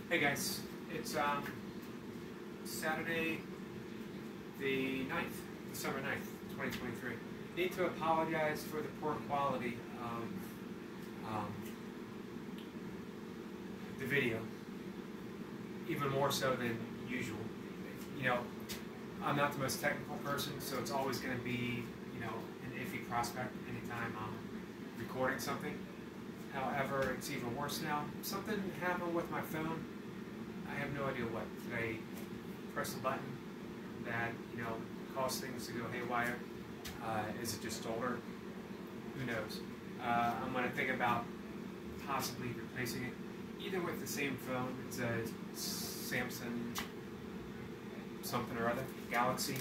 Hey guys, it's Saturday the 9th, December 9th, 2023. Need to apologize for the poor quality of the video, even more so than usual. You know, I'm not the most technical person, so it's always going to be, an iffy prospect anytime I'm recording something. However, it's even worse now. Something happened with my phone. I have no idea what. Did I press a button that, caused things to go haywire? Is it just older? Who knows? I'm going to think about possibly replacing it, either with the same phone. It's a Samsung something or other, Galaxy.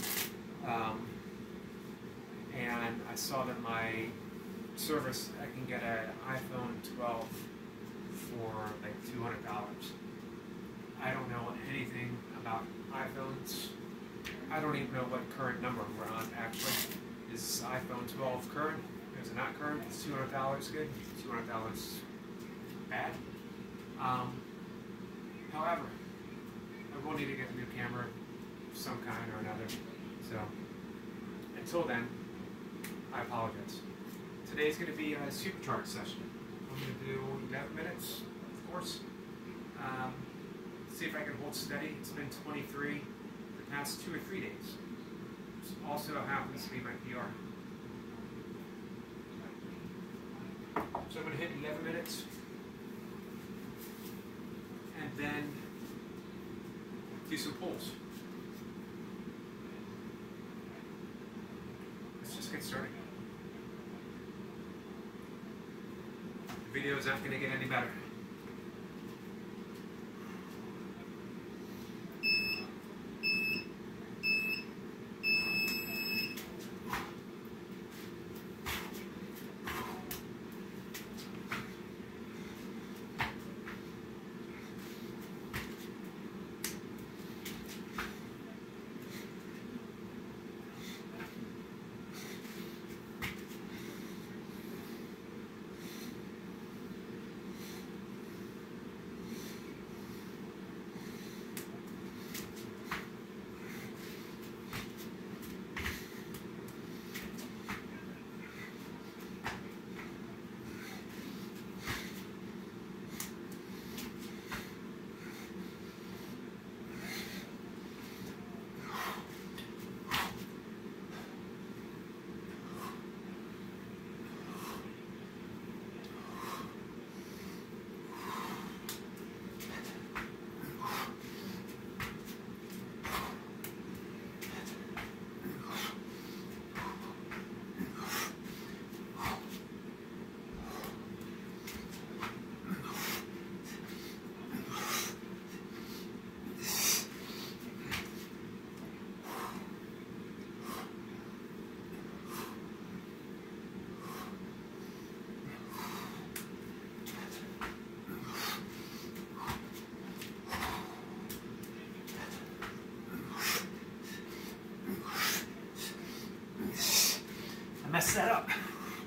And I saw that my service, I can get an iPhone 12 for like $200. I don't know anything about iPhones. I don't even know what current number we're on, actually. Is iPhone 12 current? Is it not current? Is $200 good? $200 bad? However, I will need to get a new camera of some kind or another. So, until then, I apologize. Today's going to be a supercharge session. I'm going to do 11 minutes, of course. See if I can hold steady. It's been 23 the past 2 or 3 days. This also happens to be my PR. So I'm going to hit 11 minutes. And then do some pulls. Let's just get started. The video is not going to get any better. Mess that up.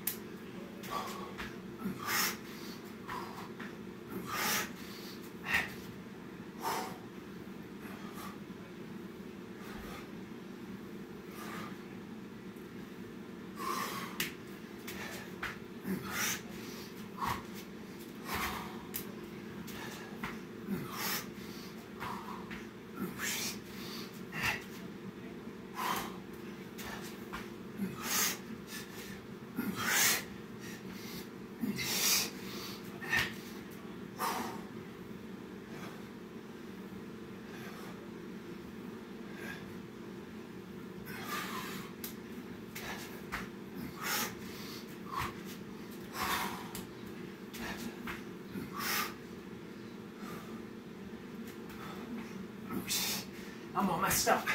I'm all messed up.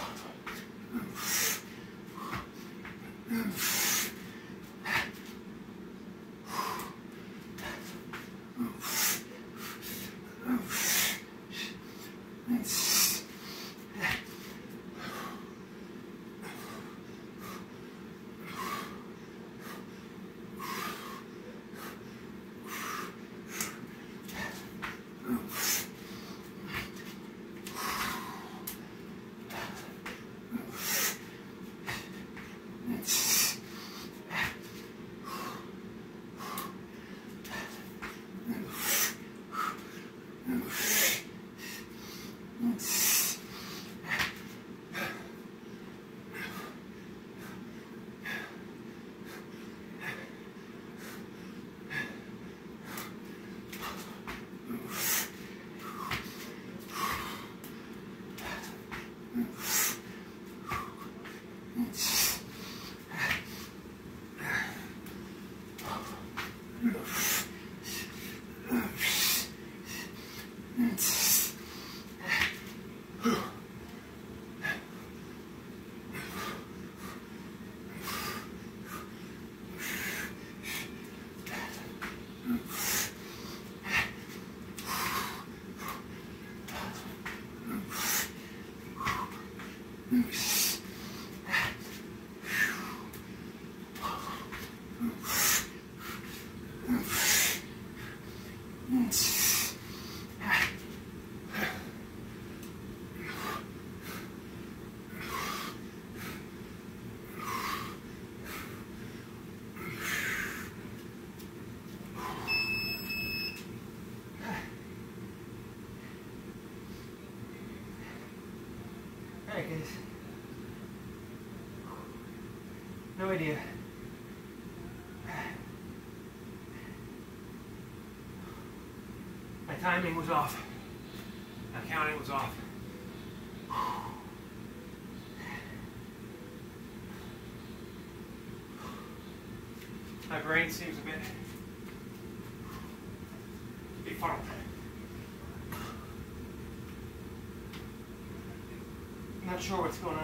Alright guys, no idea. My timing was off, my counting was off. My brain seems a bit befuddled. Not sure what's going on.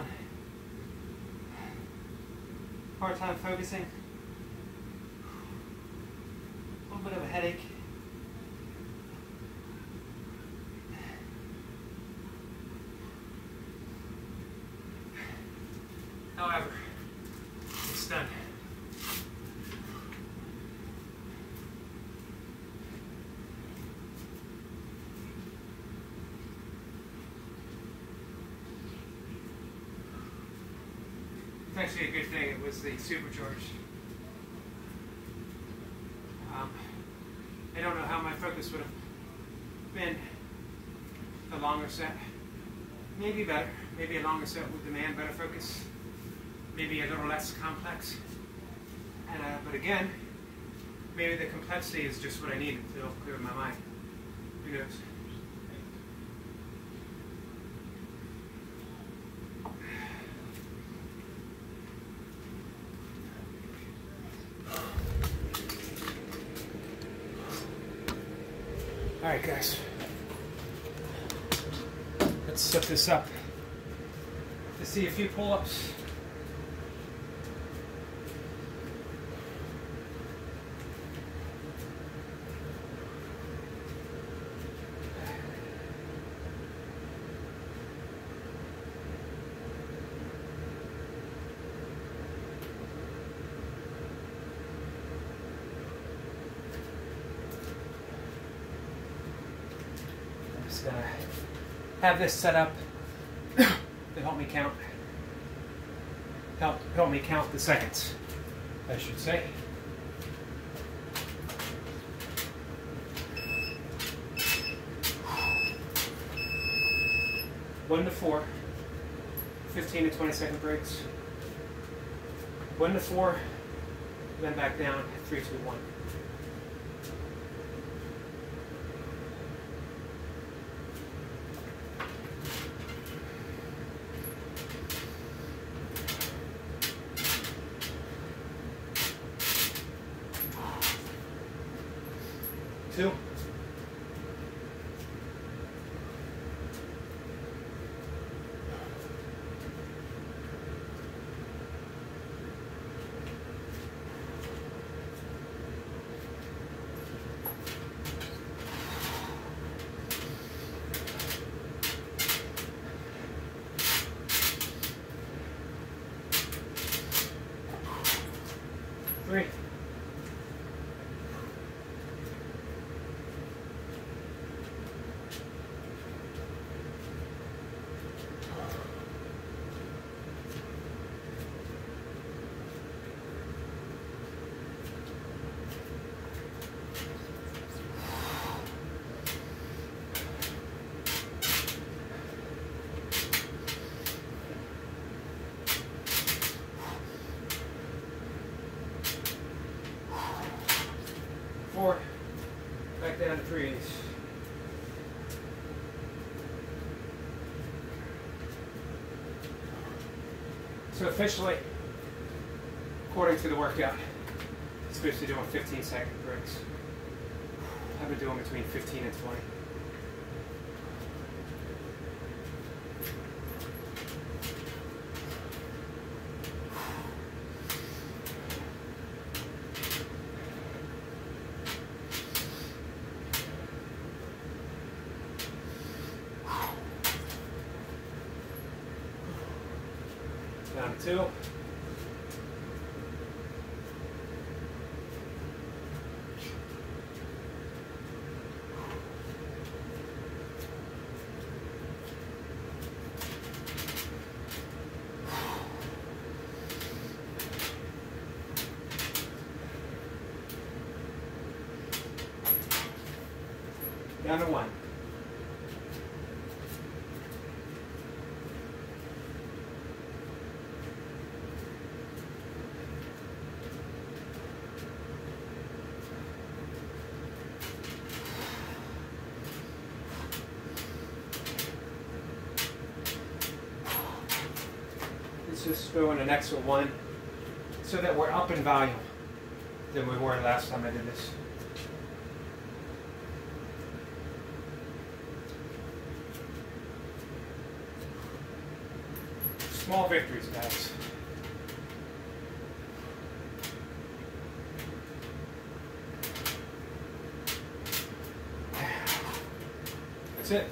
Hard time focusing. A little bit of a headache. However, it's done. It's actually a good thing it was the supercharged. I don't know how my focus would have been a longer set. Maybe better. Maybe a longer set would demand better focus. Maybe a little less complex. And, but again, maybe the complexity is just what I needed to clear my mind. Who knows? Alright guys, let's set this up to see a few pull-ups. Just gonna have this set up to help me count. Help me count the seconds, I should say. One to 4, 15 to 20 second breaks. 1 to 4, then back down. 3, 2, 1. Two. 3. Four, back down to 3. So officially, according to the workout, I'm supposed to be doing 15-second breaks. I've been doing between 15 and 20. Down to 2. Down to 1. Let's just go in an extra 1 so that we're up in volume than we were last time I did this. Small victories, guys. That's it.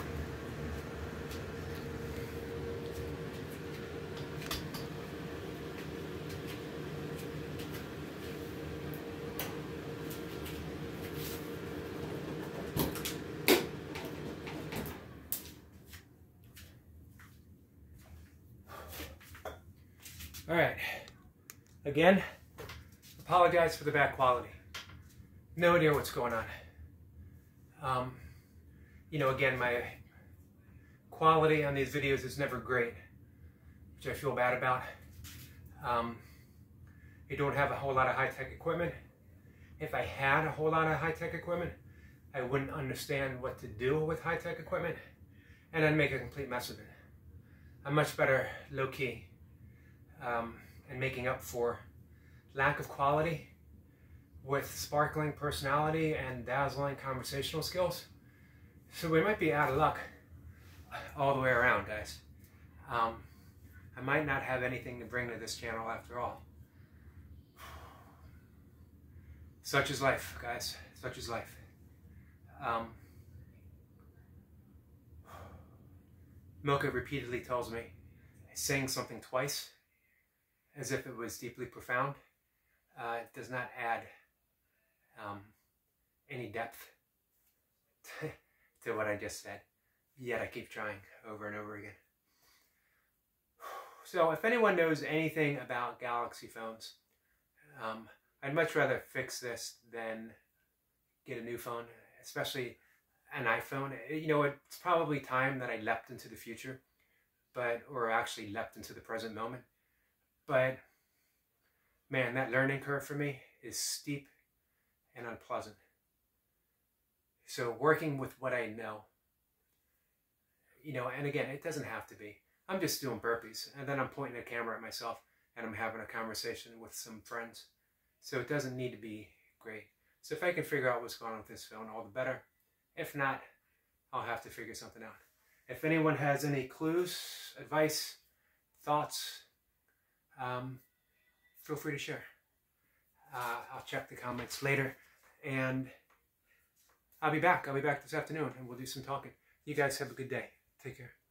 All right. Again, apologize for the bad quality. No idea what's going on. You know, again, my quality on these videos is never great, which I feel bad about. I don't have a whole lot of high-tech equipment. If I had a whole lot of high-tech equipment, I wouldn't understand what to do with high-tech equipment, and I'd make a complete mess of it. I'm much better low-key. And making up for lack of quality with sparkling personality and dazzling conversational skills. So we might be out of luck all the way around, guys. I might not have anything to bring to this channel after all. Such is life, guys. Such is life. Milka repeatedly tells me saying something twice as if it was deeply profound, it does not add any depth to what I just said. Yet I keep trying over and over again. So if anyone knows anything about Galaxy phones, I'd much rather fix this than get a new phone, especially an iPhone. You know, it's probably time that I leapt into the future, or actually leapt into the present moment. But, man, that learning curve for me is steep and unpleasant. So working with what I know, you know, and again, it doesn't have to be. I'm just doing burpees, and then I'm pointing a camera at myself, and I'm having a conversation with some friends. So it doesn't need to be great. So if I can figure out what's going on with this phone, all the better. If not, I'll have to figure something out. If anyone has any clues, advice, thoughts, feel free to share. I'll check the comments later, and I'll be back. I'll be back this afternoon, and we'll do some talking. You guys have a good day. Take care.